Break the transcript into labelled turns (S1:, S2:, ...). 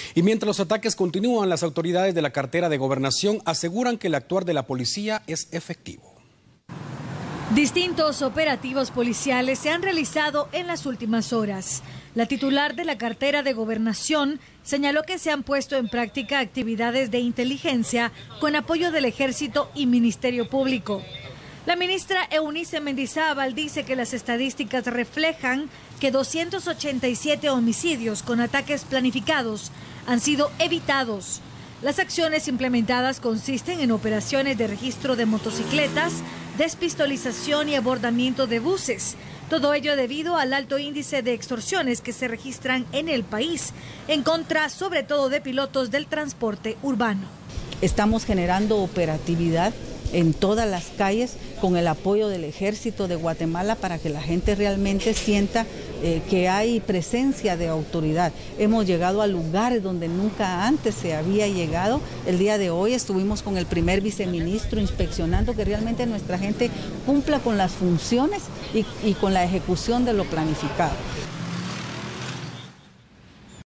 S1: Y mientras los ataques continúan, las autoridades de la cartera de Gobernación aseguran que el actuar de la policía es efectivo.
S2: Distintos operativos policiales se han realizado en las últimas horas. La titular de la cartera de Gobernación señaló que se han puesto en práctica actividades de inteligencia con apoyo del Ejército y Ministerio Público. La ministra Eunice Mendizábal dice que las estadísticas reflejan que 287 homicidios con ataques planificados han sido evitados. Las acciones implementadas consisten en operaciones de registro de motocicletas, despistolización y abordamiento de buses. Todo ello debido al alto índice de extorsiones que se registran en el país, en contra sobre todo de pilotos del transporte urbano.
S3: Estamos generando operatividad en todas las calles con el apoyo del Ejército de Guatemala para que la gente realmente sienta que hay presencia de autoridad. Hemos llegado a lugares donde nunca antes se había llegado. El día de hoy estuvimos con el primer viceministro inspeccionando que realmente nuestra gente cumpla con las funciones y con la ejecución de lo planificado.